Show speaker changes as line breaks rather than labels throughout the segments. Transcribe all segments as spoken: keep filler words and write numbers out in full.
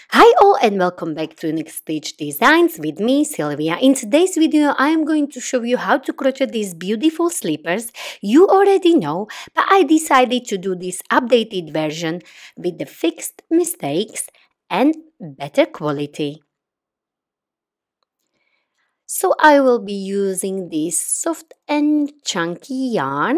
Hi all and welcome back to Next Stitch Designs with me Sylvia. In today's video I am going to show you how to crochet these beautiful slippers. You already know, but I decided to do this updated version with the fixed mistakes and better quality. So I will be using this soft and chunky yarn,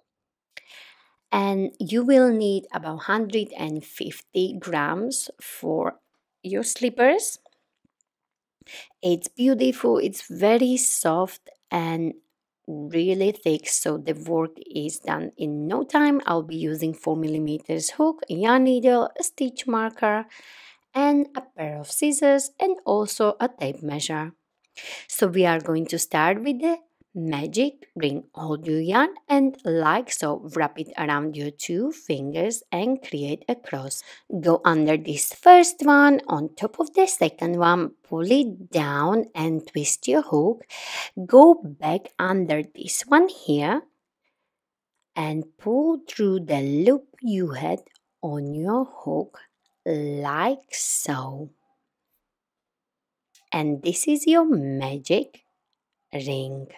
and you will need about one hundred fifty grams for your slippers. It's beautiful, it's very soft and really thick, so the work is done in no time. I'll be using four millimeters hook, yarn needle, a stitch marker, and a pair of scissors, and also a tape measure. So we are going to start with the magic ring. Hold your yarn and like so wrap it around your two fingers and create a cross. Go under this first one on top of the second one, pull it down and twist your hook. Go back under this one here and pull through the loop you had on your hook like so. And this is your magic ring.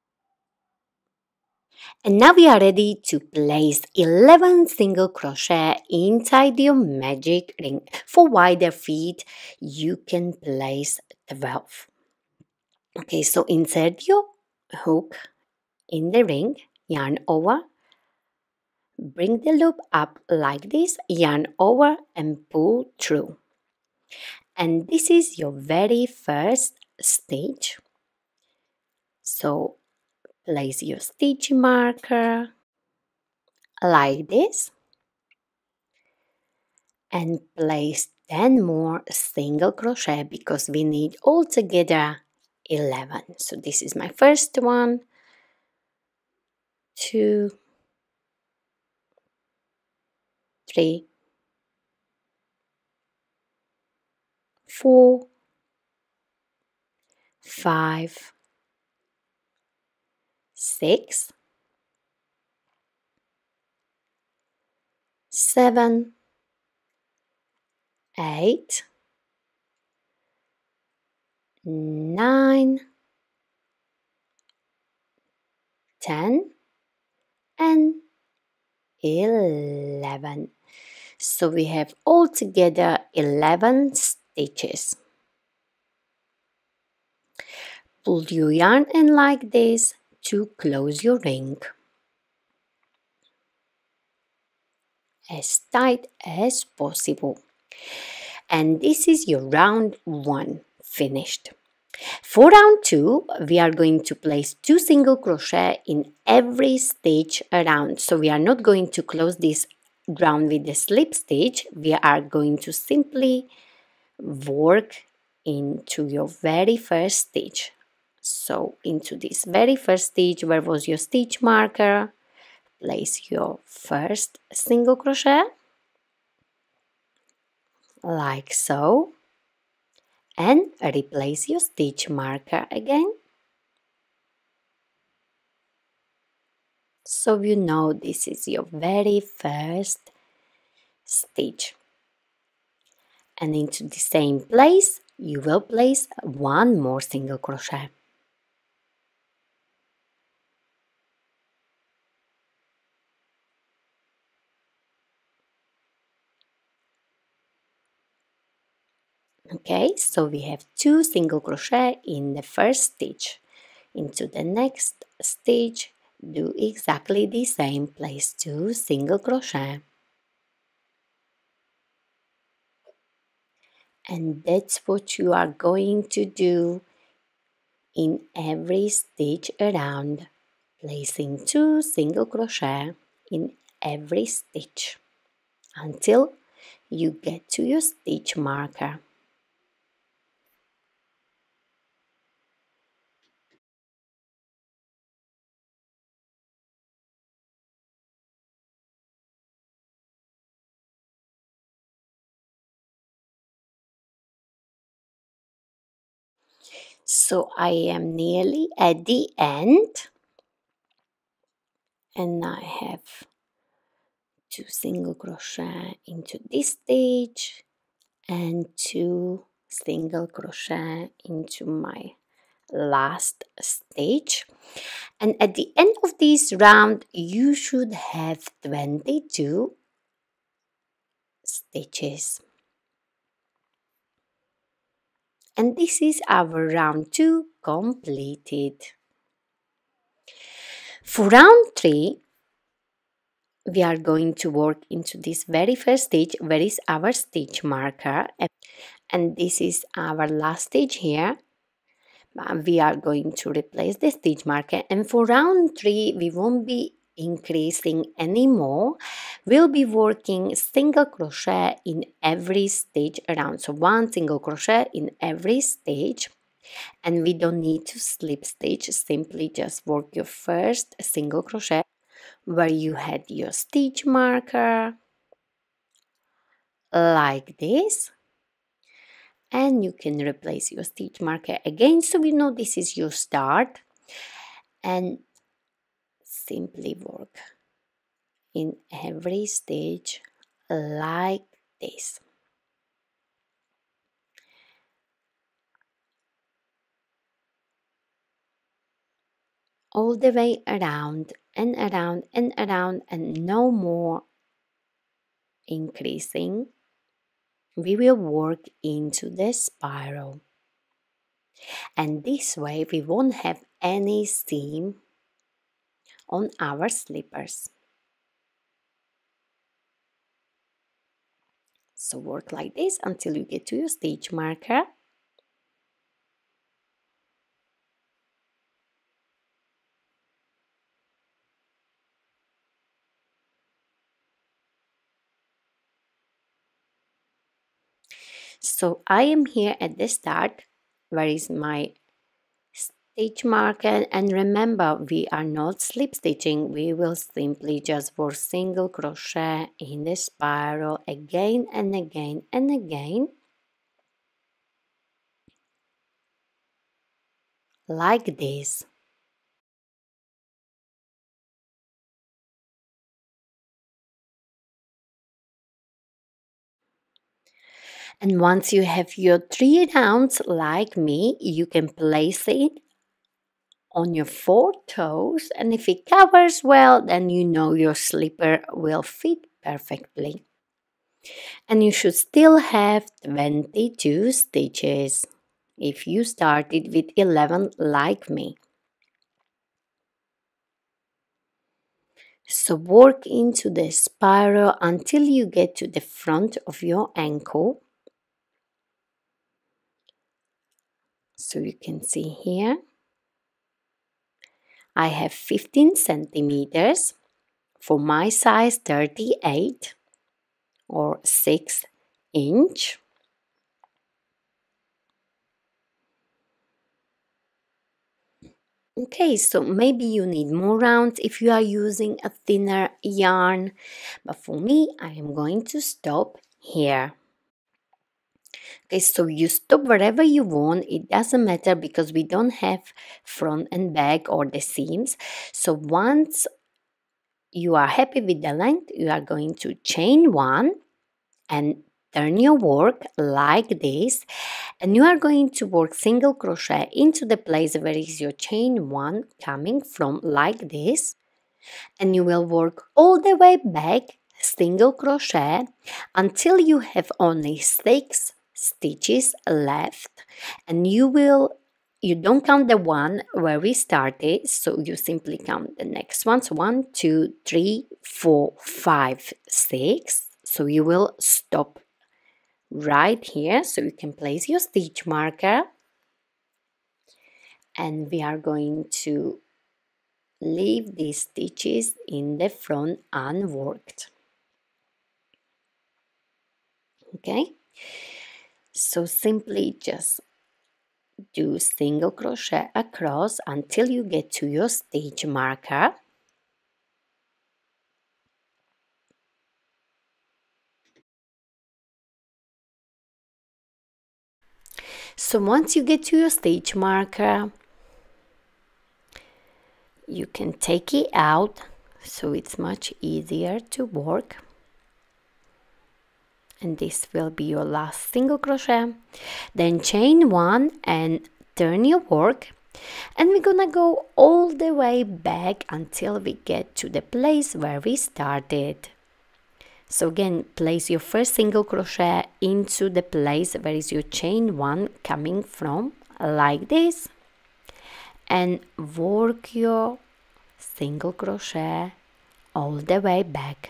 And now we are ready to place eleven single crochet inside your magic ring. For wider feet, you can place twelve. Okay, so insert your hook in the ring, yarn over, bring the loop up like this, yarn over and pull through. And this is your very first stitch. So place your stitch marker like this and place ten more single crochet because we need altogether eleven. So this is my first one, two, three, four, five, six, seven, eight, nine, ten, and eleven. So we have altogether eleven stitches. Pull your yarn in like this to close your ring as tight as possible. And this is your round one finished. For round two, we are going to place two single crochet in every stitch around. So we are not going to close this round with the slip stitch. We are going to simply work into your very first stitch. So into this very first stitch, where was your stitch marker, place your first single crochet like so, and replace your stitch marker again. So you know this is your very first stitch. And into the same place, you will place one more single crochet. Okay, so we have two single crochet in the first stitch. Into the next stitch, do exactly the same, place two single crochet. And that's what you are going to do in every stitch around, placing two single crochet in every stitch until you get to your stitch marker. So I am nearly at the end, and I have two single crochet into this stitch and two single crochet into my last stage. And at the end of this round you should have twenty-two stitches. And this is our round two completed. For round three, we are going to work into this very first stitch where is our stitch marker, and this is our last stitch here. We are going to replace the stitch marker, and for round three we won't be increasing anymore. We'll be working single crochet in every stitch around, so one single crochet in every stitch, and we don't need to slip stitch. Simply just work your first single crochet where you had your stitch marker like this, and you can replace your stitch marker again so we know this is your start, and simply work in every stitch like this. All the way around and around and around, and no more increasing. We will work into the spiral, and this way we won't have any seam on our slippers. So work like this until you get to your stitch marker. So I am here at the start. Where is my stitch marker? And remember, we are not slip stitching. We will simply just work single crochet in the spiral again and again and again, like this. And once you have your three rounds like me, you can place it on your four toes, and if it covers well, then you know your slipper will fit perfectly. And you should still have twenty-two stitches if you started with eleven like me. So work into the spiral until you get to the front of your ankle. So you can see here, I have fifteen centimeters for my size thirty-eight or six inch. Okay, so maybe you need more rounds if you are using a thinner yarn, but for me, I am going to stop here. Okay, so you stop wherever you want, it doesn't matter because we don't have front and back or the seams. So once you are happy with the length, you are going to chain one and turn your work like this, and you are going to work single crochet into the place where is your chain one coming from like this, and you will work all the way back single crochet until you have only six stitches left, and you will you don't count the one where we started, so you simply count the next ones: one, two, three, four, five, six. So you will stop right here, so you can place your stitch marker, and we are going to leave these stitches in the front unworked. Okay, so simply just do single crochet across until you get to your stitch marker. So once you get to your stitch marker, you can take it out so it's much easier to work. and this will be your last single crochet. Then chain one and turn your work, and we're gonna go all the way back until we get to the place where we started. So again, place your first single crochet into the place where is your chain one coming from, like this, and work your single crochet all the way back.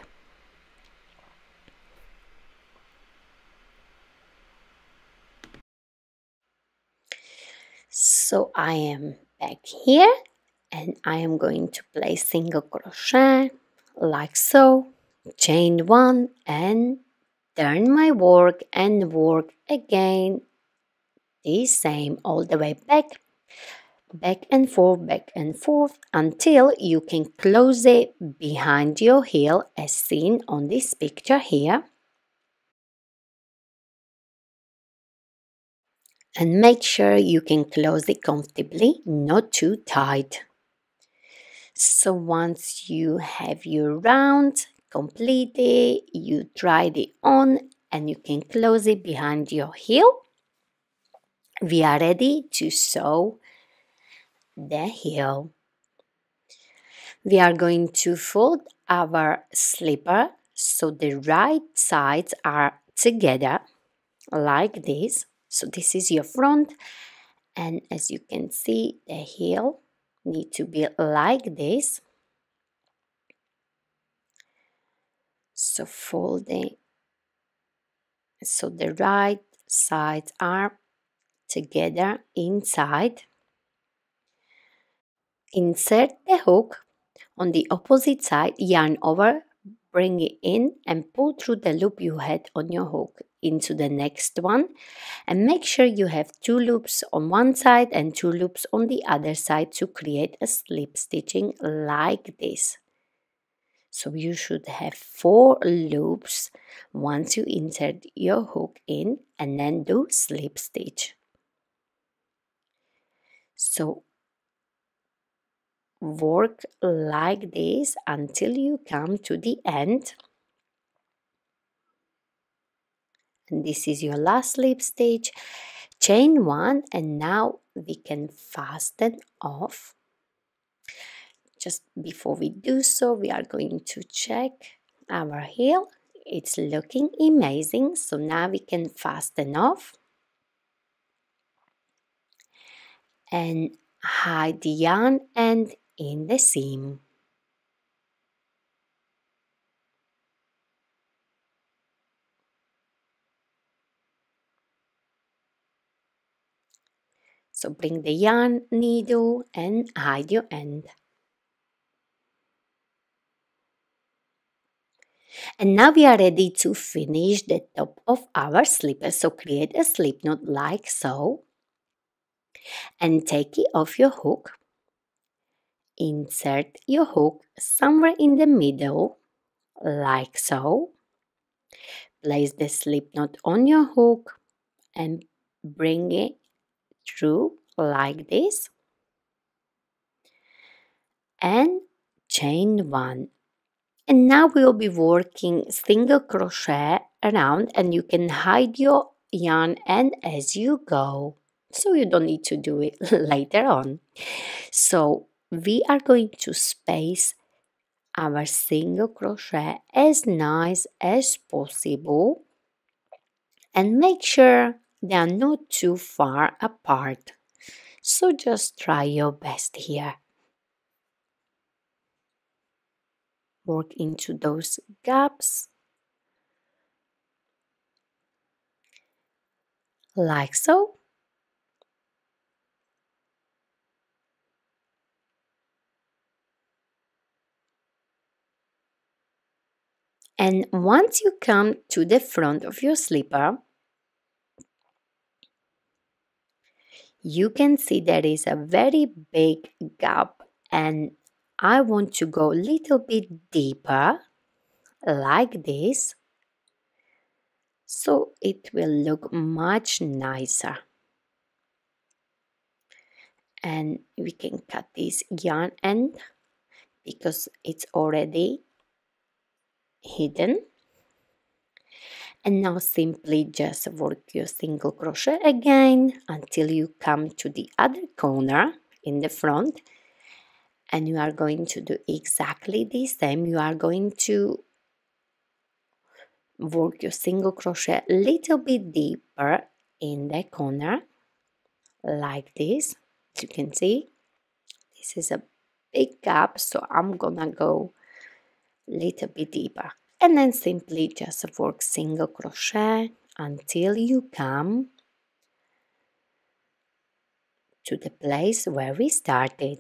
So I am back here, and I am going to place single crochet like so, chain one, and turn my work and work again the same all the way back, back and forth, back and forth, until you can close it behind your heel as seen on this picture here. And make sure you can close it comfortably, not too tight. So once you have your round completed, you try it on and you can close it behind your heel. We are ready to sew the heel. We are going to fold our slipper so the right sides are together like this. So this is your front, and as you can see, the heel need to be like this. So fold it so the right sides are together inside. Insert the hook on the opposite side, yarn over, bring it in and pull through the loop you had on your hook into the next one, and make sure you have two loops on one side and two loops on the other side to create a slip stitching like this. So you should have four loops once you insert your hook in, and then do slip stitch. So work like this until you come to the end, and this is your last slip stitch. Chain one, and now we can fasten off. Just before we do so, we are going to check our heel. It's looking amazing, so now we can fasten off and hide the yarn end in the seam. So bring the yarn needle and hide your end. And now we are ready to finish the top of our slipper. So create a slip knot like so, and take it off your hook. Insert your hook somewhere in the middle like so. Place the slip knot on your hook and bring it through like this, and chain one. And now we'll be working single crochet around, and you can hide your yarn end as you go, so you don't need to do it later on. So we are going to space our single crochet as nice as possible, and make sure they are not too far apart. So just try your best here. Work into those gaps like so. And once you come to the front of your slipper, you can see there is a very big gap, and I want to go a little bit deeper like this, so it will look much nicer. And we can cut this yarn end because it's already hidden. And now simply just work your single crochet again until you come to the other corner in the front, and you are going to do exactly the same. You are going to work your single crochet a little bit deeper in the corner like this. As you can see, this is a big gap, so I'm gonna go a little bit deeper, and then simply just work single crochet until you come to the place where we started.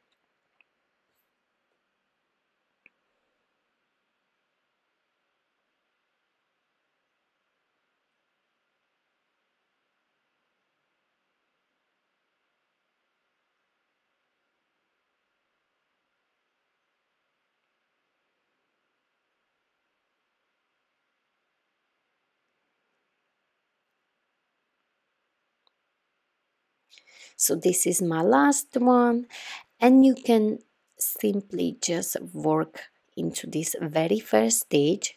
So this is my last one, and you can simply just work into this very first stage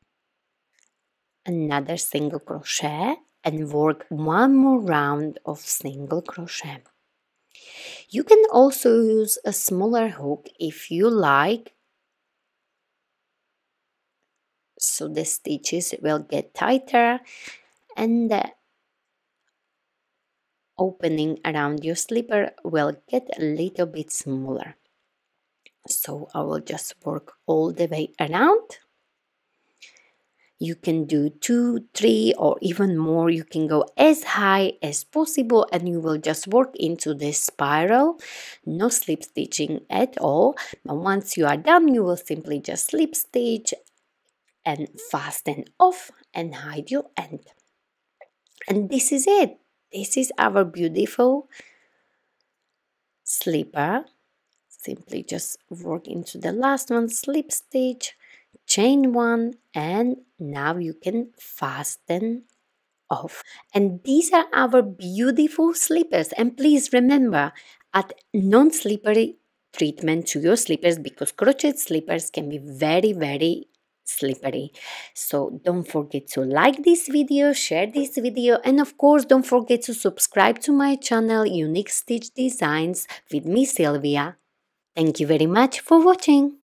another single crochet and work one more round of single crochet. You can also use a smaller hook if you like, so the stitches will get tighter and the opening around your slipper will get a little bit smaller. So I will just work all the way around. You can do two, three, or even more. You can go as high as possible, and you will just work into this spiral. No slip stitching at all. But once you are done, you will simply just slip stitch and fasten off and hide your end. And this is it. This is our beautiful slipper. Simply just work into the last one, slip stitch, chain one, and now you can fasten off. And these are our beautiful slippers. And please remember, add non-slippery treatment to your slippers, because crochet slippers can be very very slippery. So don't forget to like this video, share this video, and of course don't forget to subscribe to my channel Unique Stitch Designs with me, Sylvia. Thank you very much for watching.